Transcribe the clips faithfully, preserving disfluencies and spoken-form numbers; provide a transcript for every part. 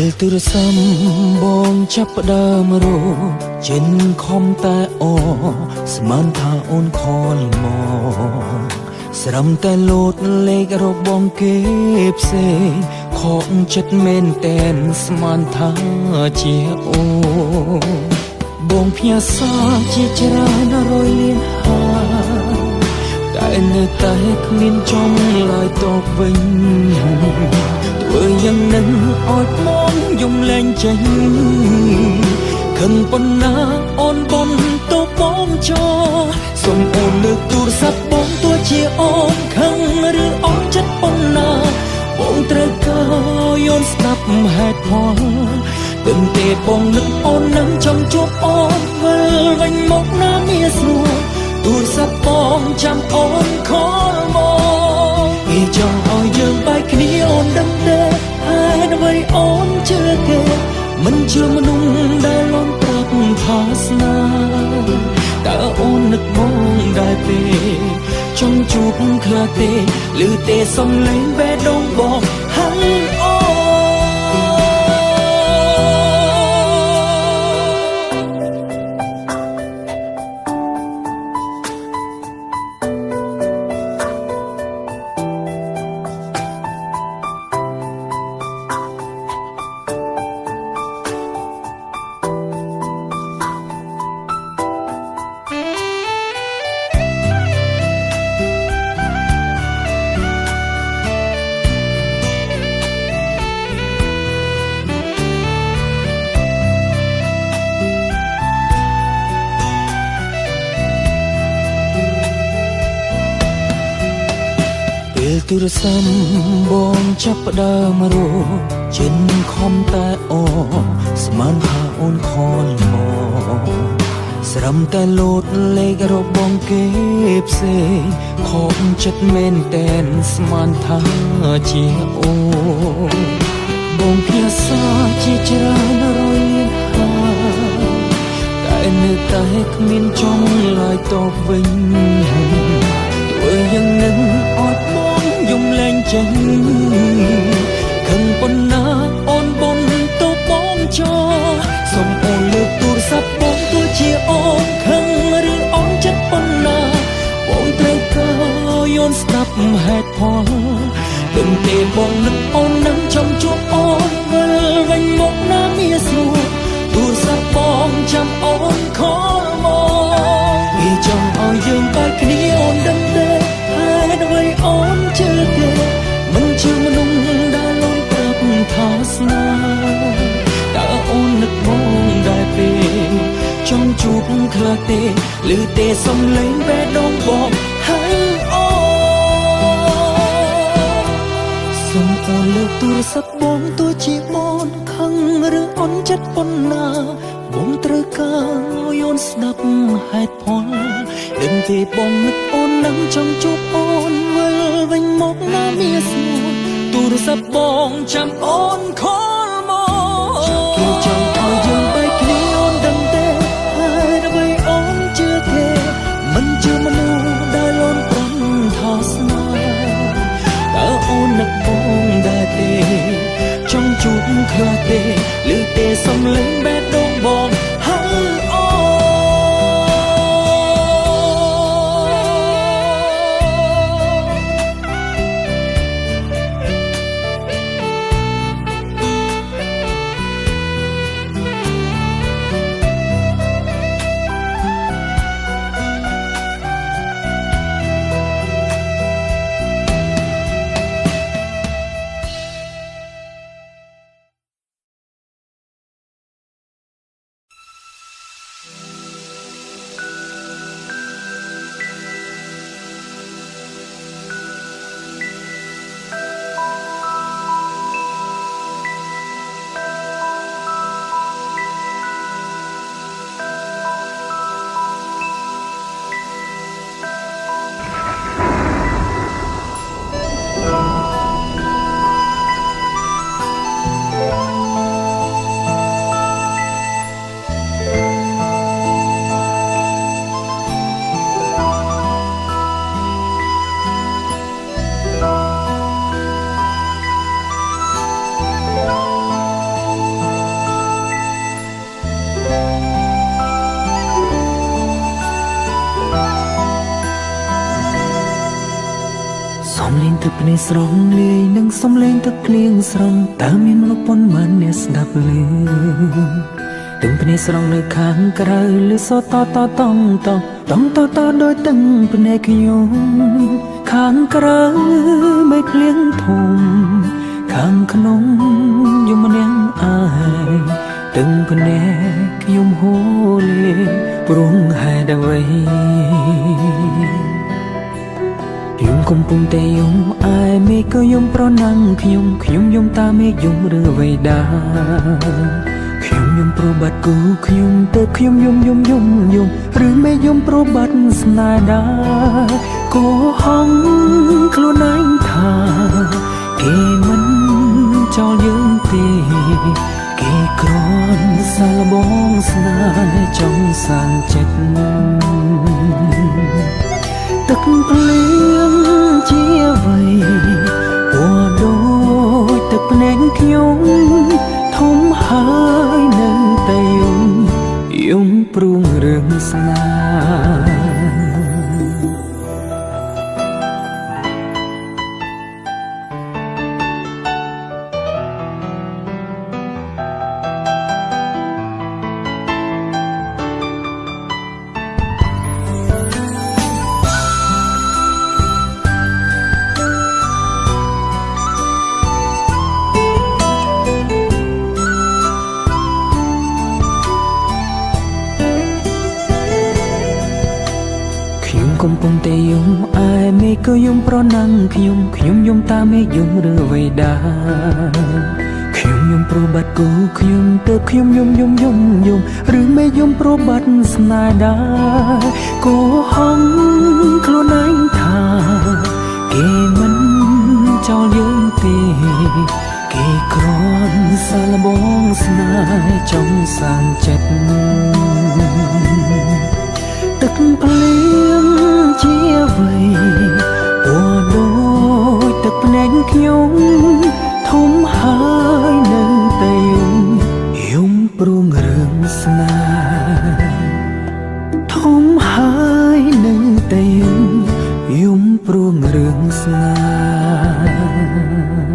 ទូរស័ព្ទបងចាប់ផ្ដើមរោចិនខំតែអស្មានថាអូនខលមកស្រំតែលោតលេខរបស់គេផ្សេងខកចិត្តមែនតែនស្មានថាជាអូបងផ្ញើសារជាច្រើនរយលានហាតែនៅតែគ្មានចំឡើយតបវិញធ្វើយ៉ាងនឹងអត់មកយំលែងចេញខឹងប៉ុណ្ណាអូនបនទៅបងចោសូមអូនលើកទូរស័ព្ទបងទោះជាអូនខឹងឬអូនចិត្តប៉ុណ្ណាបងត្រូវការយល់ស្ដាប់ហេតុផលទើបទេបងនឹកអូននឹងចង់ជួបអូនវិលវិញមកណាមានស្រួលទូរស័ព្ទបងចាំអូនខលមកគេចង់ឲ្យយើងបែកគ្នាអូនដឹងទេហើយអ្វីអូនជឿគេមិនជឿមនុស្សដែលលន់ប្រាប់ថាស្នេហ៍តើអូននឹកមកដែរទេចង់ជួបខ្លះទេឬទេសំឡេងបេះដូងបងហើយអូទូរស័ព្ទបងចាប់ផ្ដើមរោចិនខំតែអស្មានថាអូនខលមកស្រំតែលោតលេខរបស់គេផ្សេងខកចិត្តមែនតែនស្មានថាជាអូបងផ្ញើសារជាច្រើនរយលានហាតែនៅតែគ្មានចង់ឡើយតបវិញធ្វើយ៉ាងនឹងអត់យំលែងចេញខឹងប៉ុណ្ណាអូនបនទៅបងចោសូមអូនលើកទូរស័ព្ទបងទោះជាអូនខឹងឬអូនចិត្តប៉ុណ្ណាបងត្រូវការយល់ស្ដាប់ហេតុផលដឹងទេបងនឹកអូននឹងចង់ជួបអូនវិលវិញមកណាមានស្រួលទូរស័ព្ទបងចាំអូនខលមកគេចង់ឲ្យយើងបែកគ្នាអូនដឹងទេហើយអ្វីអូនជឿគេមិនជឿមនុស្សដែលលន់ប្រាប់ថាស្នេហ៍តើអូននឹកមកដែរទេចង់ជួបខ្លះទេឬទេសំឡេងបេះដូងបងហើយអូសូមអូនលើកទូរស័ព្ទបងទោះជាបងខឹងឬអូនចិត្តប៉ុណ្ណាបងត្រូវការយល់ស្ដាប់ហេតុផលដឹងទេបងនឹកអូននឹងចង់ជួបអូនវិលវិញមកណាមានស្រួលទូរស័ព្ទបងចាំអូនខលមកគេចង់ឲ្យយើងបែកគ្នាអូនដឹងទេហើយអ្វីអូនជឿគេមិនជឿមនុស្សដែលលន់ប្រាំថាស្នេហ៍តើអូននឹកបងដែរទេចង់ជួបខ្លះទេឬទេសំឡេងបេះដូងបងហើយអូលេងទឹកភ្នែកស្រងលាយនឹងសំលេងទឹកភ្លៀងស្រង់តើមានមនុស្សប៉ុន្មានអ្នកស្ដាប់ឮទឹកភ្នែកស្រង់នៅខាងក្រៅឬសតតតងតងតងតតដោយទឹកភ្នែកខ្ញុំខាងក្រៅមេឃភ្លៀងធំខាងក្នុងយំម្នាក់អាយទឹកភ្នែកខ្ញុំហូរលេព្រោះហេតុអ្វីខ្ញុំកំពុងតែយំអាយមេឃក៏យំប្រណាំងខ្ញុំខ្ញុំយំតាមមេឃយំឬអ្វីដែរខ្ញុំយំប្របាត់គូខ្ញុំទៅខ្ញុំយំយំយំយំឬមេឃយំប្របាត់ស្នេហ៍ដែរក៏ហងខ្លួនឯងថាគេមិនចោលយើងទេគេគ្រាន់សាលបងស្នេហ៍ចង់សានចិត្តទឹកភ្លៀងជាអ្វីពណ៌ដូចទឹកភ្នែកខ្ញុំធំហើយនៅតែយំយំព្រួងរឿងស្នេហ៍កំពុងតែយំអាយមេឃក៏យំប្រណាំងខ្ញុំខ្ញុំយំតាមមេឃយំឬអ្វីដែរខ្ញុំយំប្របាត់គូខ្ញុំទៅខ្ញុំយំយំយំយំឬមេឃយំប្របាត់ស្នេហ៍ដែរក៏ហងខ្លួនឯងថាគេមិនចោលយើងទេគេគ្រាន់សាលបងស្នេហ៍ចង់សានចិត្តទឹកភ្លៀងជាអ្វីពណ៌ដូចទឹកភ្នែកខ្ញុំធំហើយនៅតែយំយំព្រួងរឿងស្នេហ៍ធំហើយនៅតែយំយំព្រួងរឿងស្នេហ៍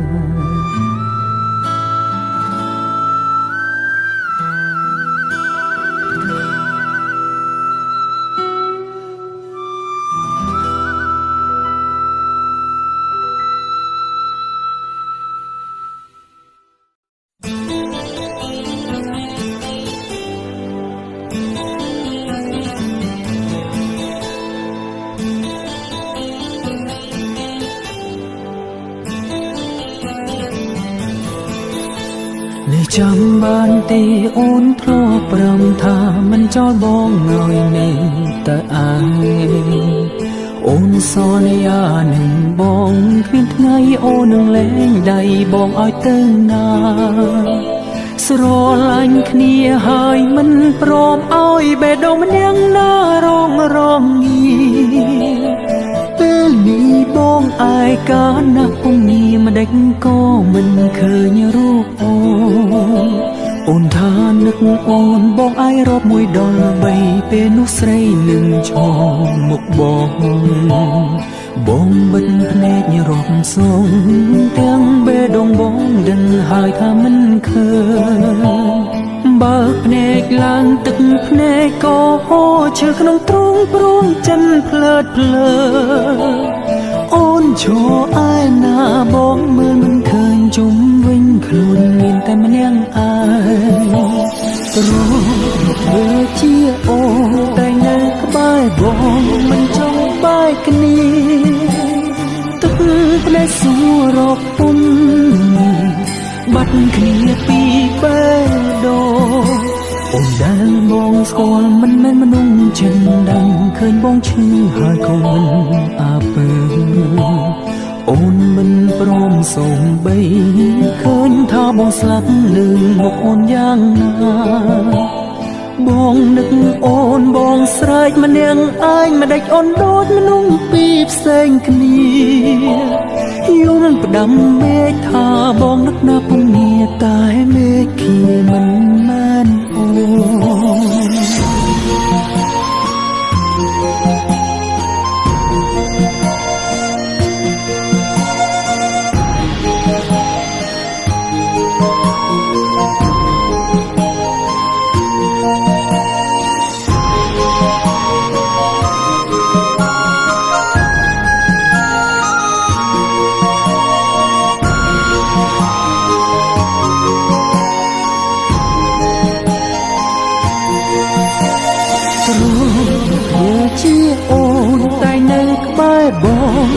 ចាំបានទេអូនធ្លាប់ប្រំថាមិនចោលបងឲ្យនៅតែឯងអូនសន្យានឹងបងគ្មានថ្ងៃអូននឹងលែងដៃបងឲ្យទៅណាស្រឡាញ់គ្នាហើយមិនព្រមឲ្យបេះដូងម្នាក់ណារងរងងារពេលនេះបងអាយកាលណាស់ពុំងាម្ដេចក៏មិនឃើញរូបអូនអូនថានឹកអូនបងអាយរាប់មួយដល់បីពេលនោះស្រីនឹងឈរមុខបងបងបិទភ្នែករាប់សងទាំងបេះដូងបងដឹងហើយថាមិនឃើញបើភ្នែកឡើងទឹកភ្នែកក៏ហូរឈើក្នុងទ្រូងព្រួងចិនភ្លើតភ្លើអូនឈរឯណាបងមើលមិនឃើញជុំវិញខ្លួនមានតែម្នាក់ឯងរត់ធ្វើជាអូនតែនៅក្បែរបងមិនចង់បែកគ្នាទឹកភ្នែកសួររកពុំបាត់គ្នាពីបេះដូងអូនដែលបងស្គាល់មិនមែនមនុស្សចិនដឹងឃើញបងឈឺហើយក៏មិនអាពើអូនមិនព្រមសូម្បីឃើញថាបងស្លាប់លើមុខអូនយ៉ាងណាបងនឹកអូនបងស្រែកម្នាក់ឯងមិនដេចអូនដូចមនុស្សពីរផ្សេងគ្នាយំផ្ដាំមេឃថាបងនឹកណាពុំងារតែមេឃkiaមិនមែនអូន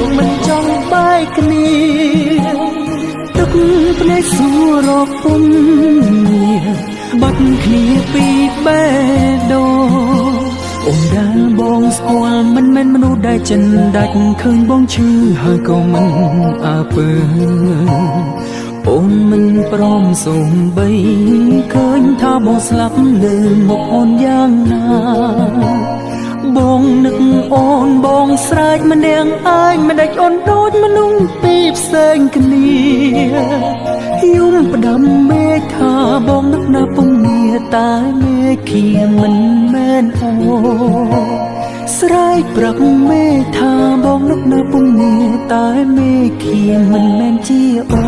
មិនចង់បែកគ្នាទឹកភ្នែកសួររកពុំបាត់គ្នាពីបេះដូងអូនដែលបងស្គាល់មិនមែនមនុស្សដែលចិនដាច់ឃើញបងឈឺហើយក៏មិនអើពើអូនមិនព្រមសូម្បីឃើញថាបងស្លាប់លើមុខអូនយ៉ាងណាបងនឹកអូនបងស្រែកម្នាក់ឯងមិនដេចអូនដូចមនុស្សពីរផ្សេងគ្នាយំផ្ដាំមេឃថាបងនឹកណាពុំងារតែមេឃាមិនមែនអូស្រែកប្រាប់មេឃថាបងនឹកណាពុំងារតែមេឃាមិនមែនជាអូ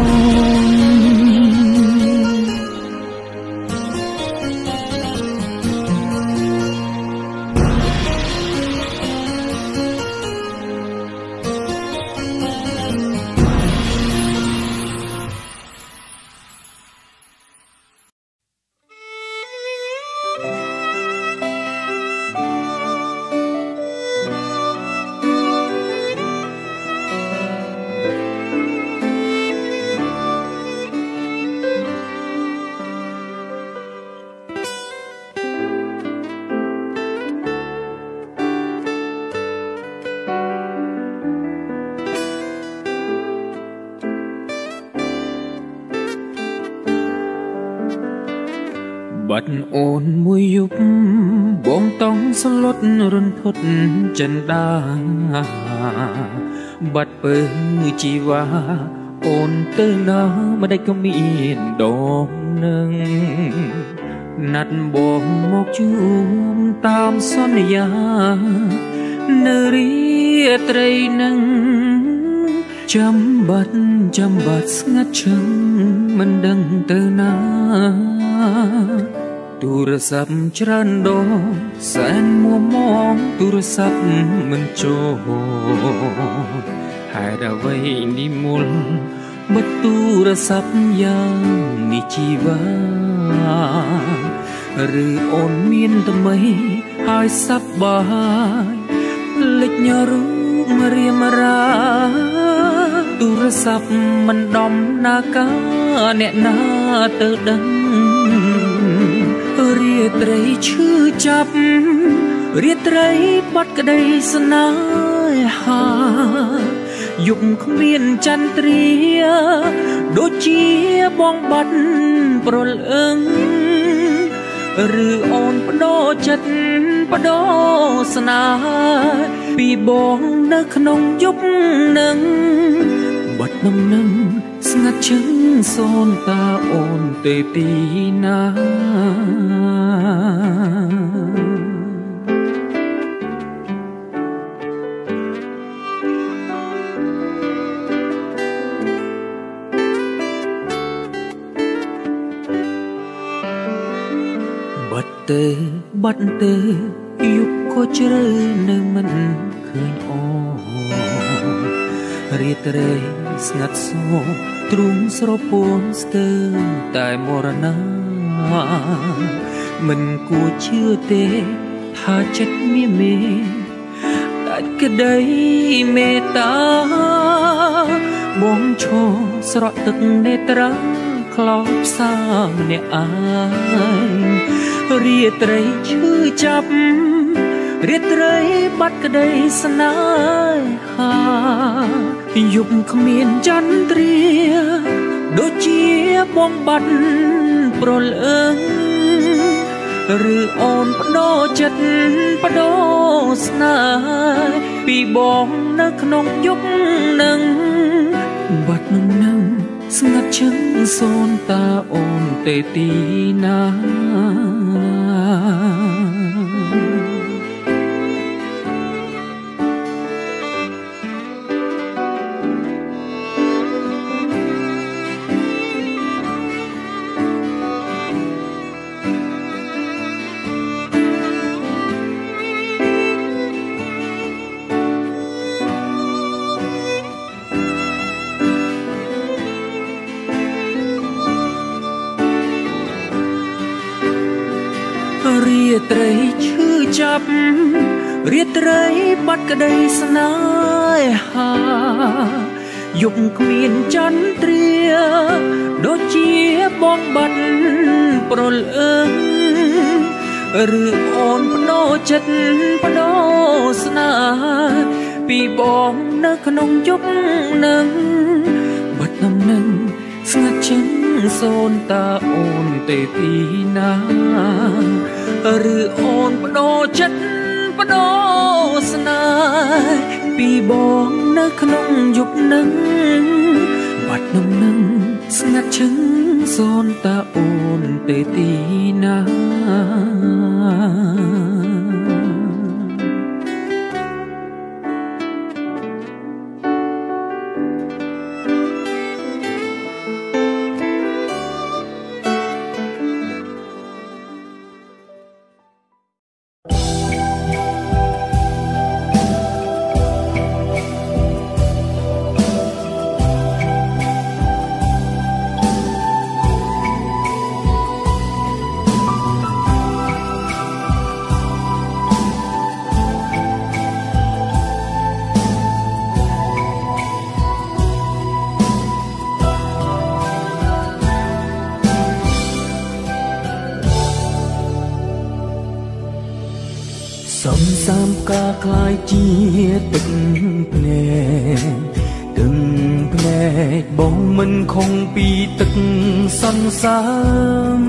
បាត់អូនមួយយប់បងต้องស្លុតរន្ធត់ចិនដាបាត់ពើជីវ៉ាអូនទៅណាមិនដេចក៏មានដងនឹងណាត់បងមកជួបតាមសន្យានៅរាត្រីនឹងចាំបាត់ចាំបាត់ស្ងាត់ឈឹងមិនដឹងទៅណាទូរស័ព្ទច្រើនដងសែនមួមងទូរស័ព្ទមិនចូលហេតុអ្វីនិមលបិទទូរស័ព្ទយ៉ាងនេះជីវ៉ាឬអូនមានថ្មីហើយសប្បាយភ្លេចញរូបរៀមរាទូរស័ព្ទមិនដំណាកាអ្នកណាទៅដឹងរាត្រីឈឺចាប់រាត្រីបាត់ក្តីស្នេហាយប់គ្មានចន្ទ្រាដូចជាបងបាត់ប្រលឹងឬអូនបដូរចិត្តបដូរស្នេហាពីបងនៅក្នុងយប់នឹងបាត់ដំណឹងស្ងាត់ឈឹងសូនតាអូនទៅទីណាបាត់ទៅបាត់ទៅយប់ក៏ជ្រៅនៅមិនឃើញអូរាត្រីស្ងាត់សោទ្រុំស្រពោនស្ទើរតែមរណាមិនគួរជឿទេថាចិត្តមាមេតែក្តីមេត្តាបងឈរស្រក់ទឹកនេត្រាខ្លោបសាម្នាក់ឯងរាត្រីឈឺចាប់រាត្រីបាត់ក្តីស្នេហាយប់គ្មានចន្ទ្រាដូចជាបងបាត់ប្រលឹងឬអូនបដូរចិត្តបដូរស្នេហ៍ពីបងនៅក្នុងយប់នឹងបាត់នឹងនឹងស្ងាត់ឈឹងសូនតាអូនទៅទីណារាត្រីឈឺចាប់រាត្រីបាត់ក្តីស្នេហាយប់គ្មានចន្ទ្រាដូចជាបងបាត់ប្រលឹងឬអូនបដូរចិត្តបដូរស្នេហ៍ពីបងនៅក្នុងយប់នឹងបាត់ដំណឹងស្ងាត់ឈឹងសូនតាអូនទេទីណាឬអូនបដូរចិត្តបដូរស្នេហ៍ពីបងនៅក្នុងយប់នឹងបាត់ដំណឹងស្ងាត់ឈឹងសូនតាអូនទេទីណាសំសាមការคล้ายជាទឹកភ្នែកទឹកភ្នែកបងមិនខំពីទឹកសន្សើម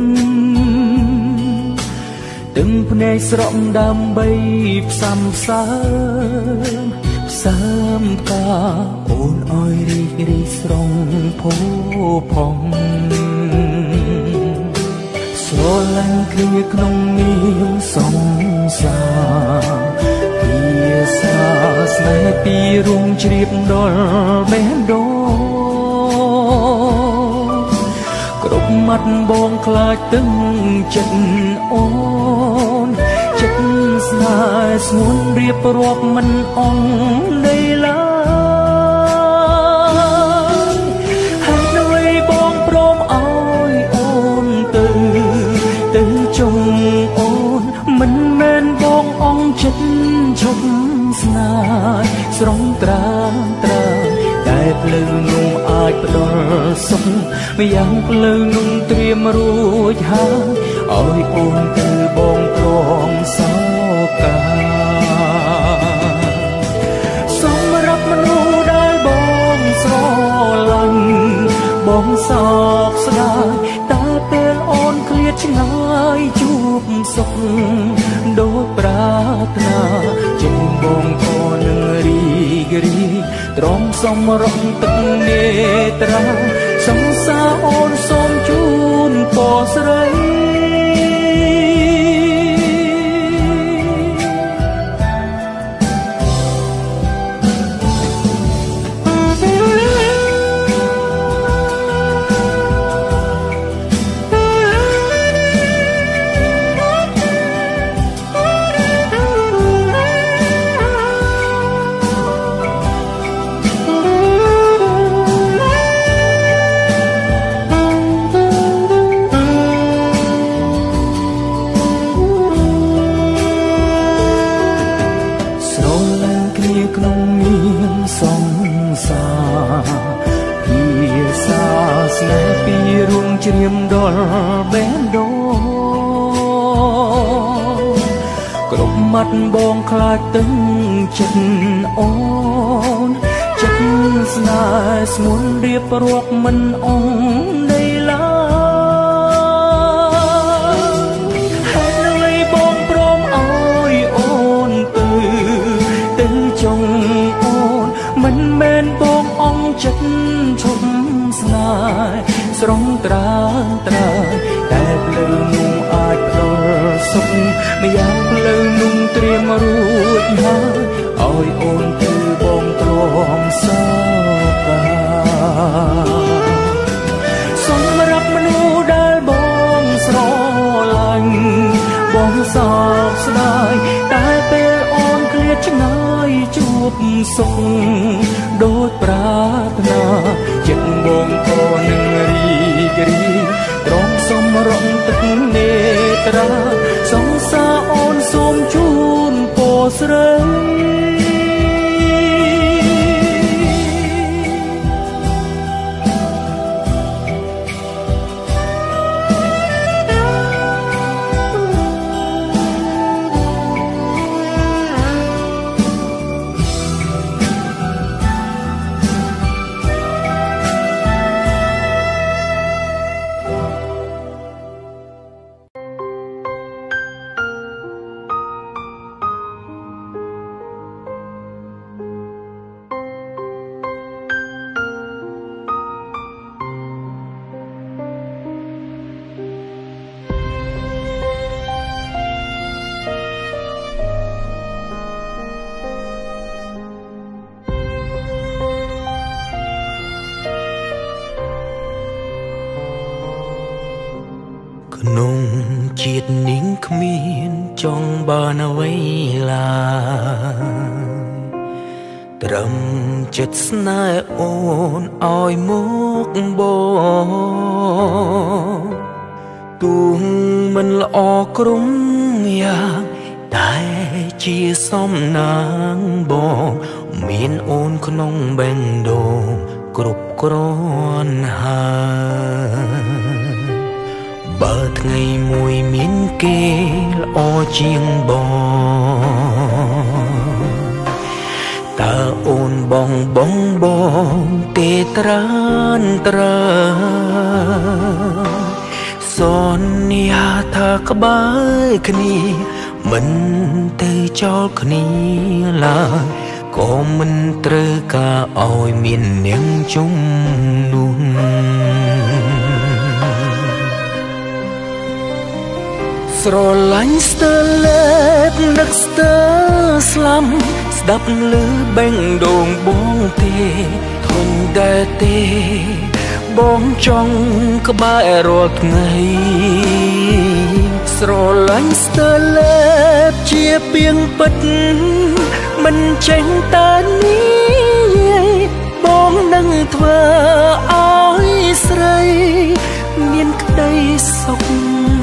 ទឹកភ្នែកស្រក់ដើម្បីផ្សំផ្សើមផ្សើមការអូនអើយរីករីស្រងផូផង់ស្រឡាញ់គ្នាក្នុងនាមសង្សារពីសាស្នេហ៍ពីរួមជ្រាបដល់បេះដូងគ្រប់មាត់បងខ្លាចទឹងចិត្តអូនចិត្តស្នេហ៍ស្ងួនរៀបរាប់មិនអងនៃឡើយហើយដោយបងព្រមអោយអូនទៅទៅចុងអូនមិនមែនបងអងចិត្តឈប់ស្នេហ៍ស្រងត្រាត្រាតែភ្លើងនំអាចផ្ដល់សុខម្យ៉ាងភ្លើងនំត្រៀមរួចហើយឲ្យអូនទៅបងព្រមសោកាសម្រាប់មនុស្សដែលបងស្រឡាញ់បងសោកស្ដាយតែពេលអូនឃ្លាតឆ្ងាយជួបសុខដូចប្រាថ្នាជាបងក៏នឹងរីករាយទ្រាំសំរងទឹកនេត្រាសង្សារអូនសូមជូនពរស្រីជ្រាមដល់បេះដូងគ្រប់មាត់បងខ្លាចទឹងចិត្តអូនចិត្តស្នេហ៍ស្ងួនរៀបរាប់មិនអងនៃឡើយហើយនៅបងព្រមអោយអូនទៅទៅចុងអូនមិនមែនបងអងចិត្តឈប់ស្នេហ៍ស្រងត្រាត្រាតែភ្លើងនំអាចផ្ដល់សុខម្យ៉ាងភ្លើងនំត្រៀមរួចហើយឲ្យអូនទៅបងព្រមសោកាសម្រាប់មនុស្សដែលបងស្រឡាញ់បងសោកស្ដាយតែពេលអូនឃ្លាតឆ្ងាយជួបសុខដូចប្រាថ្នាចិត្តបងក៏នឹងរីករាយទ្រាំសំរងទឹកនេត្រាសង្សារអូនសូមជូនពរស្រីក្នុងជាតិនេះគ្មានចង់បានអ្វីឡើយត្រឹមចិត្តស្នេហ៍អូនឲ្យមកបងទូមិនល្អក្រុមយ៉ាងតែជាសំណាងបងមានអូនក្នុងបេះដូងគ្រប់គ្រាន់ហើយបើថ្ងៃមួយមានគេល្អជាងបងតើអូនបងបងបងទេត្រានត្រើសន្យាថាក្បែរគ្នាមិនទៅចោលគ្នាឡើយក៏មិនត្រូវការឲ្យមាននាងជុំនោះស្រឡាញ់ស្ទើលេបនឹកស្ទើស្លាំស្ដាប់ឮបេះដូងបងទេធន់ដែរទេបងចង់ក្បែររាល់ថ្ងៃស្រឡាញ់ស្ទើលេបជាពីងពិតមិនចេញតែនេះបងនឹងធ្វើឲ្យស្រីមានក្តីសុខ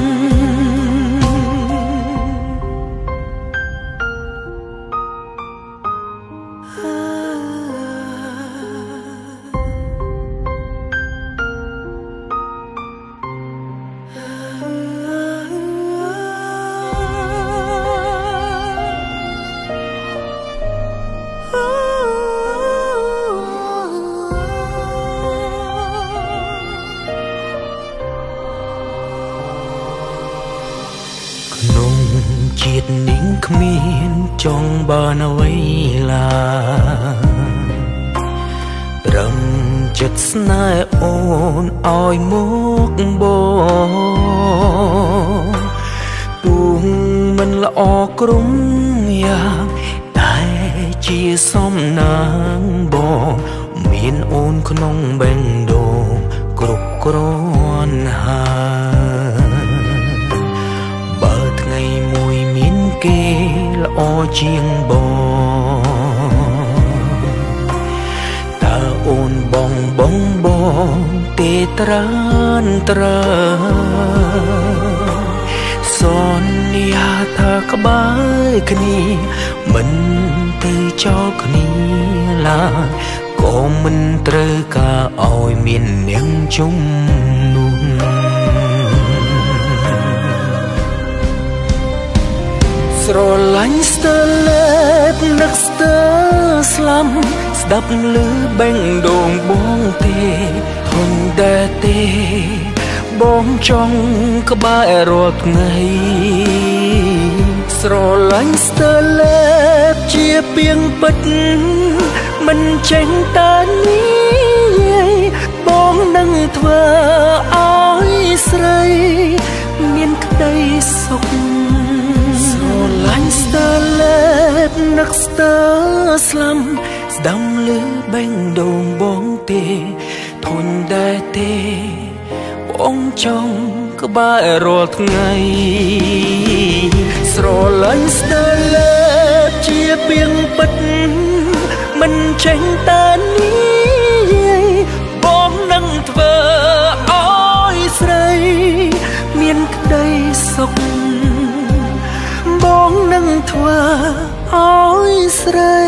ក្នុងជាតិនេះគ្មានចង់បានអ្វីឡើយត្រឹមចិត្តស្នេហ៍អូនឲ្យមកបងទូមិនល្អក្រុមយ៉ាងតែជាសំណាងបងមានអូនក្នុងបេះដូងគ្រប់គ្រាន់ហើយបើថ្ងៃមួយមានគេល្អជាងបងតើអូនបងបងបងទេត្រានត្រើសន្យាថាក្បែរគ្នាមិនទៅចោលគ្នាឡើយក៏មិនត្រូវការឲ្យមាននាងជុំនោះស្រឡាញ់ស្ទើលេបនឹកស្ទើស្លាំស្ដាប់ឮបេះដូងបងទេធន់ដែរទេបងចង់ក្បែររាល់ថ្ងៃស្រឡាញ់ស្ទើលេបជាពីងពិតមិនចេញតែនេះបងនឹងធ្វើឲ្យស្រីមានក្តីសុខស្រឡាញ់ស្ទើលេបនឹកស្ទើស្លាំស្ដាំឮបេះដូងបងទេធន់ដែរទេបងចង់ក្បែររាល់ថ្ងៃស្រឡាញ់ស្ទើលេបជាពីងពិតមិនចេញតែនេះបងនឹងធ្វើឲ្យស្រីមានក្តីសុខបងនឹងធ្វើឲ្យស្រី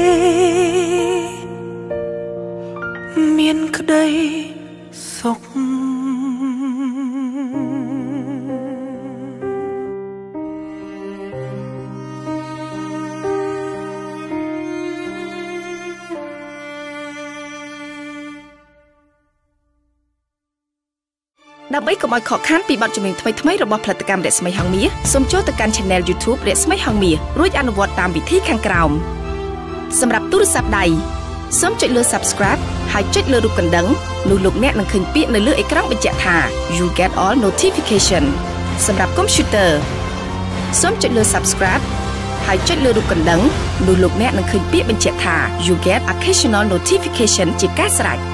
មានក្តីសុខដើម្បីកុំឲ្យខកខានពីបទចម្រៀងថ្មីៗរបស់ផលិតកម្មរស្មីហងមាសសូមចូលទៅកាន់ Channel YouTube រស្មីហងមាសរួចអនុវត្តតាមវិធីខាងក្រោមសម្រាប់ទូរស័ព្ទដៃសូមចុចលើ Subscribe ហើយចុចលើរូបកណ្ដឹងនោះលោកអ្នកនឹងឃើញពាក្យនៅលើអេក្រង់បញ្ជាក់ថា You get all notification សម្រាប់ Computer សូមចុចលើ Subscribe ហើយចុចលើរូបកណ្ដឹងនោះលោកអ្នកនឹងឃើញពាក្យបញ្ជាក់ថា You get occasional notification ជាការស្រេច